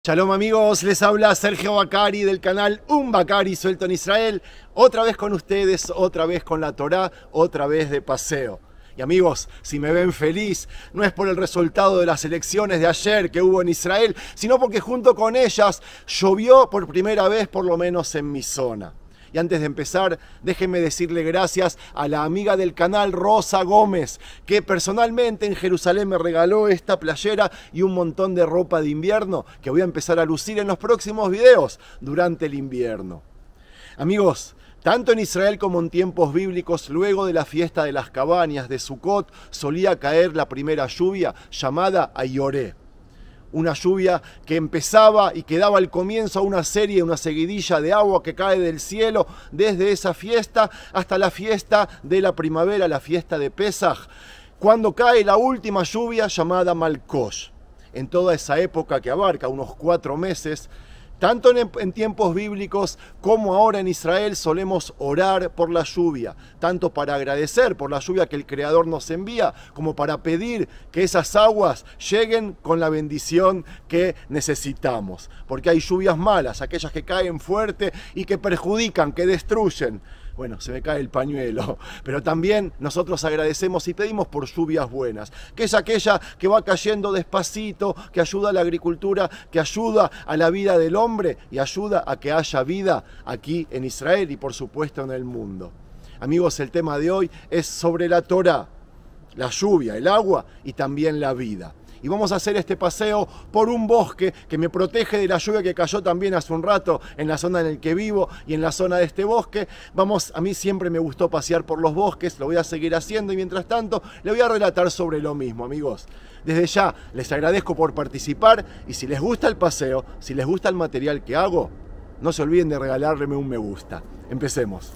Shalom amigos, les habla Sergio Bacari del canal Un Bacari Suelto en Israel. Otra vez con ustedes, otra vez con la Torá, otra vez de paseo. Y amigos, si me ven feliz, no es por el resultado de las elecciones de ayer que hubo en Israel, sino porque junto con ellas llovió por primera vez, por lo menos en mi zona. Y antes de empezar, déjenme decirle gracias a la amiga del canal Rosa Gómez, que personalmente en Jerusalén me regaló esta playera y un montón de ropa de invierno que voy a empezar a lucir en los próximos videos durante el invierno. Amigos, tanto en Israel como en tiempos bíblicos, luego de la fiesta de las cabañas de Sukkot, solía caer la primera lluvia llamada Ayoré. Una lluvia que empezaba y que daba el comienzo a una seguidilla de agua que cae del cielo desde esa fiesta hasta la fiesta de la primavera, la fiesta de Pesaj, cuando cae la última lluvia llamada Malkosh. En toda esa época que abarca unos 4 meses, tanto en tiempos bíblicos como ahora en Israel solemos orar por la lluvia, tanto para agradecer por la lluvia que el Creador nos envía, como para pedir que esas aguas lleguen con la bendición que necesitamos. Porque hay lluvias malas, aquellas que caen fuerte y que perjudican, que destruyen. Bueno, se me cae el pañuelo, pero también nosotros agradecemos y pedimos por lluvias buenas, que es aquella que va cayendo despacito, que ayuda a la agricultura, que ayuda a la vida del hombre y ayuda a que haya vida aquí en Israel y por supuesto en el mundo. Amigos, el tema de hoy es sobre la Torá, la lluvia, el agua y también la vida. Y vamos a hacer este paseo por un bosque que me protege de la lluvia que cayó también hace un rato en la zona en la que vivo y en la zona de este bosque. A mí siempre me gustó pasear por los bosques, lo voy a seguir haciendo y mientras tanto le voy a relatar sobre lo mismo, amigos. Desde ya les agradezco por participar y si les gusta el paseo, si les gusta el material que hago, no se olviden de regalarme un me gusta. Empecemos.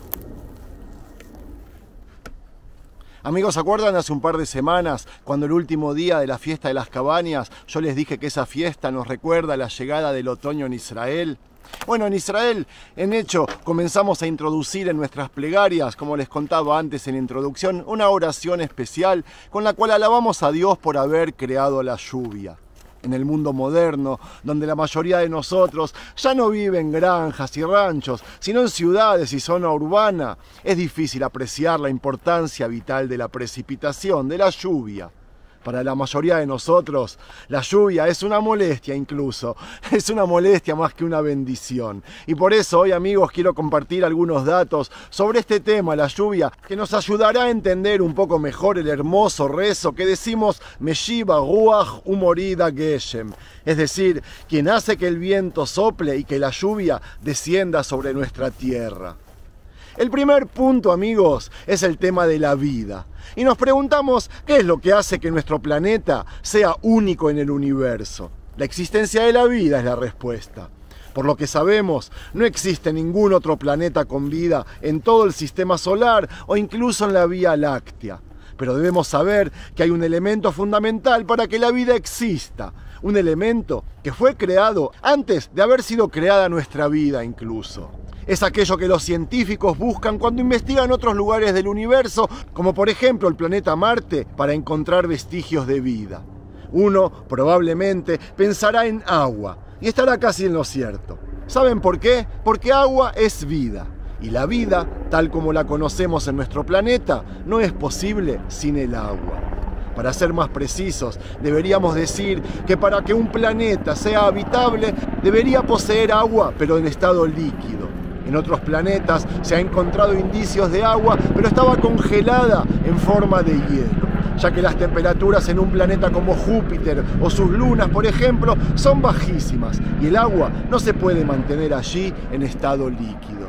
Amigos, ¿se acuerdan hace un par de semanas, cuando el último día de la fiesta de las cabañas, yo les dije que esa fiesta nos recuerda la llegada del otoño en Israel? Bueno, en Israel, en hecho, comenzamos a introducir en nuestras plegarias, como les contaba antes en la introducción, una oración especial con la cual alabamos a Dios por haber creado la lluvia. En el mundo moderno, donde la mayoría de nosotros ya no vive en granjas y ranchos, sino en ciudades y zona urbana, es difícil apreciar la importancia vital de la precipitación, de la lluvia. Para la mayoría de nosotros, la lluvia es una molestia incluso, es una molestia más que una bendición. Y por eso hoy, amigos, quiero compartir algunos datos sobre este tema, la lluvia, que nos ayudará a entender un poco mejor el hermoso rezo que decimos Meshiva Ruach Umorida Geshem, es decir, quien hace que el viento sople y que la lluvia descienda sobre nuestra tierra. El primer punto, amigos, es el tema de la vida. Y nos preguntamos qué es lo que hace que nuestro planeta sea único en el universo. La existencia de la vida es la respuesta. Por lo que sabemos, no existe ningún otro planeta con vida en todo el sistema solar o incluso en la Vía Láctea. Pero debemos saber que hay un elemento fundamental para que la vida exista. Un elemento que fue creado antes de haber sido creada nuestra vida incluso. Es aquello que los científicos buscan cuando investigan otros lugares del universo, como por ejemplo el planeta Marte, para encontrar vestigios de vida. Uno probablemente pensará en agua, y estará casi en lo cierto. ¿Saben por qué? Porque agua es vida, y la vida, tal como la conocemos en nuestro planeta, no es posible sin el agua. Para ser más precisos, deberíamos decir que para que un planeta sea habitable, debería poseer agua, pero en estado líquido. En otros planetas se ha encontrado indicios de agua, pero estaba congelada en forma de hielo, ya que las temperaturas en un planeta como Júpiter o sus lunas, por ejemplo, son bajísimas y el agua no se puede mantener allí en estado líquido.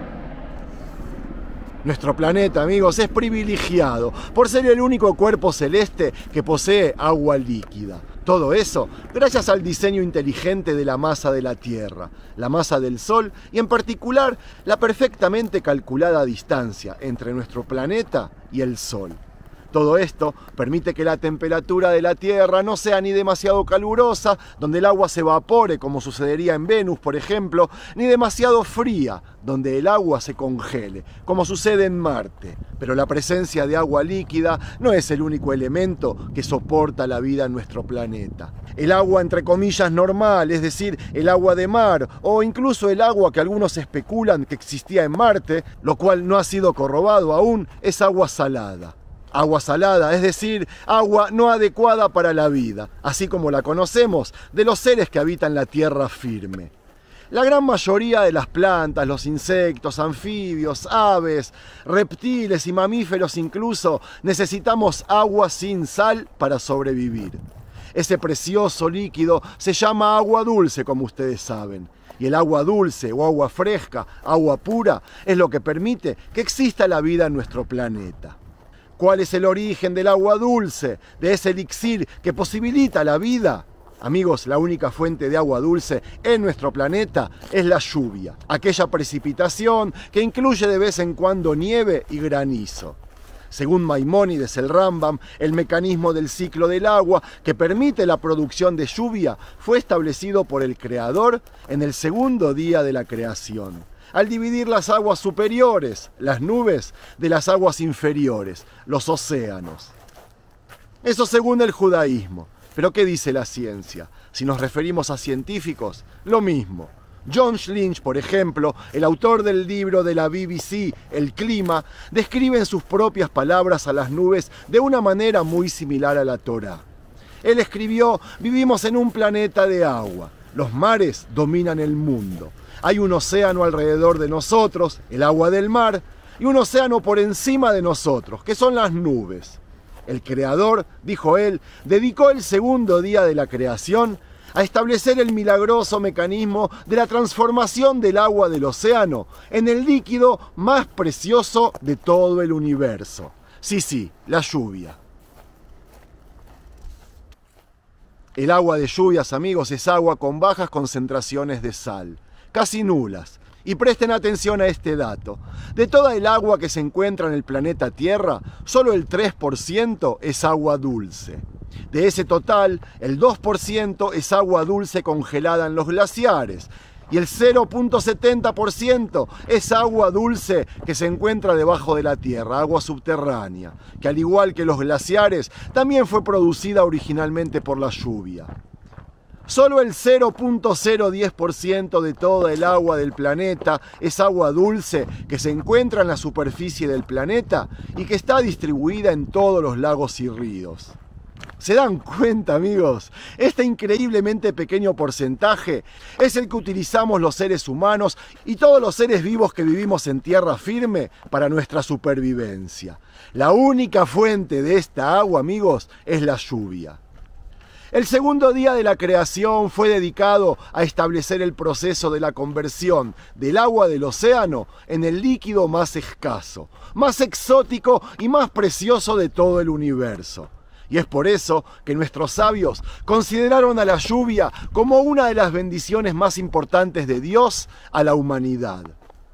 Nuestro planeta, amigos, es privilegiado por ser el único cuerpo celeste que posee agua líquida. Todo eso gracias al diseño inteligente de la masa de la Tierra, la masa del Sol y en particular la perfectamente calculada distancia entre nuestro planeta y el Sol. Todo esto permite que la temperatura de la Tierra no sea ni demasiado calurosa, donde el agua se evapore, como sucedería en Venus, por ejemplo, ni demasiado fría, donde el agua se congele, como sucede en Marte. Pero la presencia de agua líquida no es el único elemento que soporta la vida en nuestro planeta. El agua, entre comillas, normal, es decir, el agua de mar, o incluso el agua que algunos especulan que existía en Marte, lo cual no ha sido corroborado aún, es agua salada. Agua salada, es decir, agua no adecuada para la vida, así como la conocemos de los seres que habitan la tierra firme. La gran mayoría de las plantas, los insectos, anfibios, aves, reptiles y mamíferos incluso, necesitamos agua sin sal para sobrevivir. Ese precioso líquido se llama agua dulce, como ustedes saben. Y el agua dulce o agua fresca, agua pura, es lo que permite que exista la vida en nuestro planeta. ¿Cuál es el origen del agua dulce, de ese elixir que posibilita la vida? Amigos, la única fuente de agua dulce en nuestro planeta es la lluvia, aquella precipitación que incluye de vez en cuando nieve y granizo. Según Maimónides, el Rambam, el mecanismo del ciclo del agua que permite la producción de lluvia fue establecido por el Creador en el segundo día de la creación, al dividir las aguas superiores, las nubes, de las aguas inferiores, los océanos. Eso según el judaísmo. Pero ¿qué dice la ciencia? Si nos referimos a científicos, lo mismo. John Lynch, por ejemplo, el autor del libro de la BBC, El clima, describe en sus propias palabras a las nubes de una manera muy similar a la Torá. Él escribió: vivimos en un planeta de agua. Los mares dominan el mundo. Hay un océano alrededor de nosotros, el agua del mar, y un océano por encima de nosotros, que son las nubes. El Creador, dijo él, dedicó el segundo día de la creación a establecer el milagroso mecanismo de la transformación del agua del océano en el líquido más precioso de todo el universo. Sí, la lluvia. El agua de lluvias, amigos, es agua con bajas concentraciones de sal, casi nulas. Y presten atención a este dato. De toda el agua que se encuentra en el planeta Tierra, solo el 3% es agua dulce. De ese total, el 2% es agua dulce congelada en los glaciares. Y el 0.70% es agua dulce que se encuentra debajo de la Tierra, agua subterránea, que al igual que los glaciares, también fue producida originalmente por la lluvia. Solo el 0.010% de toda el agua del planeta es agua dulce que se encuentra en la superficie del planeta y que está distribuida en todos los lagos y ríos. ¿Se dan cuenta, amigos? Este increíblemente pequeño porcentaje es el que utilizamos los seres humanos y todos los seres vivos que vivimos en tierra firme para nuestra supervivencia. La única fuente de esta agua, amigos, es la lluvia. El segundo día de la creación fue dedicado a establecer el proceso de la conversión del agua del océano en el líquido más escaso, más exótico y más precioso de todo el universo. Y es por eso que nuestros sabios consideraron a la lluvia como una de las bendiciones más importantes de Dios a la humanidad.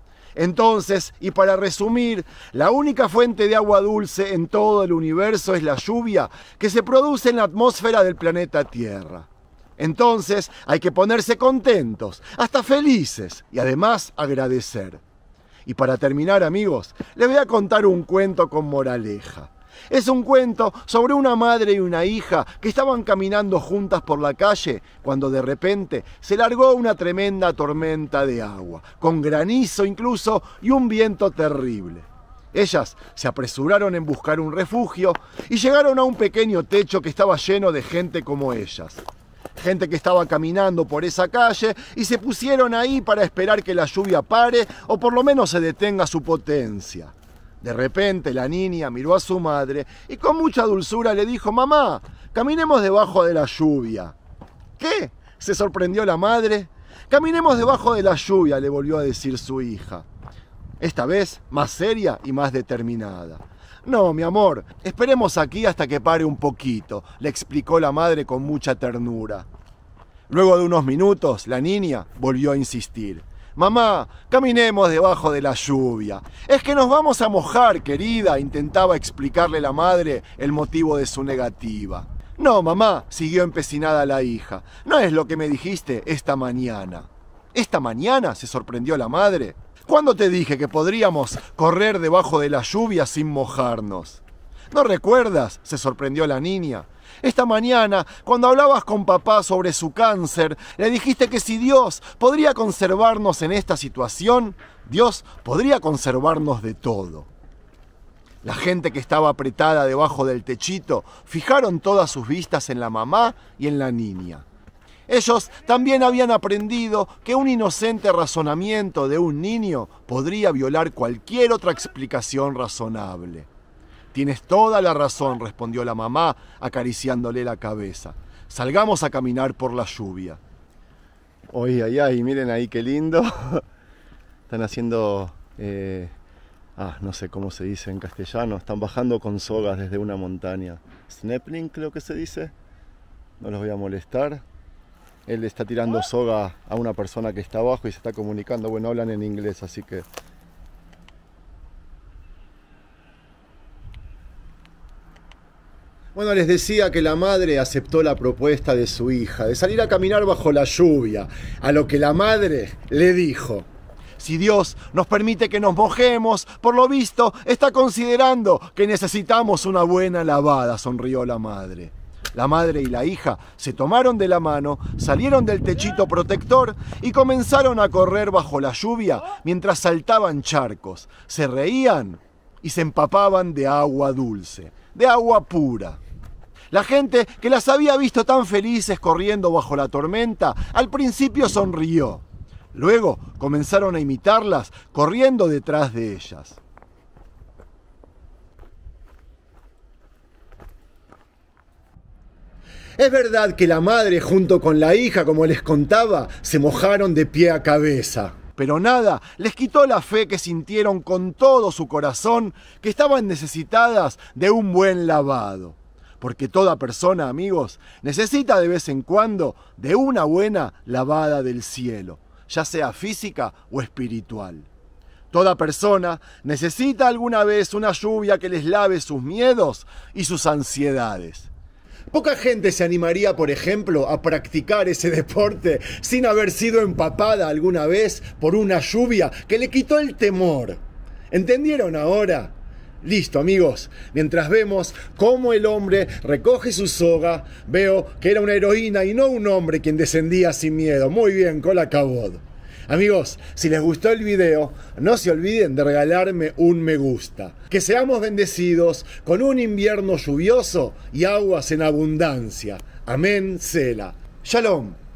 Entonces, y para resumir, la única fuente de agua dulce en todo el universo es la lluvia que se produce en la atmósfera del planeta Tierra. Entonces, hay que ponerse contentos, hasta felices, y además agradecer. Y para terminar, amigos, les voy a contar un cuento con moraleja. Es un cuento sobre una madre y una hija que estaban caminando juntas por la calle cuando de repente se largó una tremenda tormenta de agua, con granizo incluso y un viento terrible. Ellas se apresuraron en buscar un refugio y llegaron a un pequeño techo que estaba lleno de gente como ellas. Gente que estaba caminando por esa calle y se pusieron ahí para esperar que la lluvia pare o por lo menos se detenga su potencia. De repente la niña miró a su madre y con mucha dulzura le dijo: «Mamá, caminemos debajo de la lluvia». «¿Qué?», se sorprendió la madre. «Caminemos debajo de la lluvia», le volvió a decir su hija. Esta vez más seria y más determinada. «No, mi amor, esperemos aquí hasta que pare un poquito», le explicó la madre con mucha ternura. Luego de unos minutos, la niña volvió a insistir. Mamá, caminemos debajo de la lluvia. Es que nos vamos a mojar, querida, intentaba explicarle la madre el motivo de su negativa. No, mamá, siguió empecinada la hija. No es lo que me dijiste esta mañana. ¿Esta mañana?, se sorprendió la madre. ¿Cuándo te dije que podríamos correr debajo de la lluvia sin mojarnos? ¿No recuerdas?, se sorprendió la niña. Esta mañana, cuando hablabas con papá sobre su cáncer, le dijiste que si Dios podría conservarnos en esta situación, Dios podría conservarnos de todo. La gente que estaba apretada debajo del techito fijaron todas sus vistas en la mamá y en la niña. Ellos también habían aprendido que un inocente razonamiento de un niño podría violar cualquier otra explicación razonable. Tienes toda la razón, respondió la mamá, acariciándole la cabeza. Salgamos a caminar por la lluvia. Oye, ay, miren ahí qué lindo. Están haciendo, no sé cómo se dice en castellano, están bajando con sogas desde una montaña. Snapping creo que se dice. No los voy a molestar. Él está tirando soga a una persona que está abajo y se está comunicando. Bueno, hablan en inglés, así que... Bueno, les decía que la madre aceptó la propuesta de su hija de salir a caminar bajo la lluvia, a lo que la madre le dijo: si Dios nos permite que nos mojemos, por lo visto está considerando que necesitamos una buena lavada, sonrió la madre. La madre y la hija se tomaron de la mano, salieron del techito protector y comenzaron a correr bajo la lluvia mientras saltaban charcos, se reían y se empapaban de agua dulce, de agua pura. La gente que las había visto tan felices corriendo bajo la tormenta, al principio sonrió. Luego comenzaron a imitarlas, corriendo detrás de ellas. Es verdad que la madre junto con la hija, como les contaba, se mojaron de pie a cabeza. Pero nada les quitó la fe que sintieron con todo su corazón que estaban necesitadas de un buen lavado. Porque toda persona, amigos, necesita de vez en cuando de una buena lavada del cielo, ya sea física o espiritual. Toda persona necesita alguna vez una lluvia que les lave sus miedos y sus ansiedades. Poca gente se animaría, por ejemplo, a practicar ese deporte sin haber sido empapada alguna vez por una lluvia que le quitó el temor. ¿Entendieron ahora? Listo, amigos. Mientras vemos cómo el hombre recoge su soga, veo que era una heroína y no un hombre quien descendía sin miedo. Muy bien, Kola Kabod. Amigos, si les gustó el video, no se olviden de regalarme un me gusta. Que seamos bendecidos con un invierno lluvioso y aguas en abundancia. Amén, Sela. Shalom.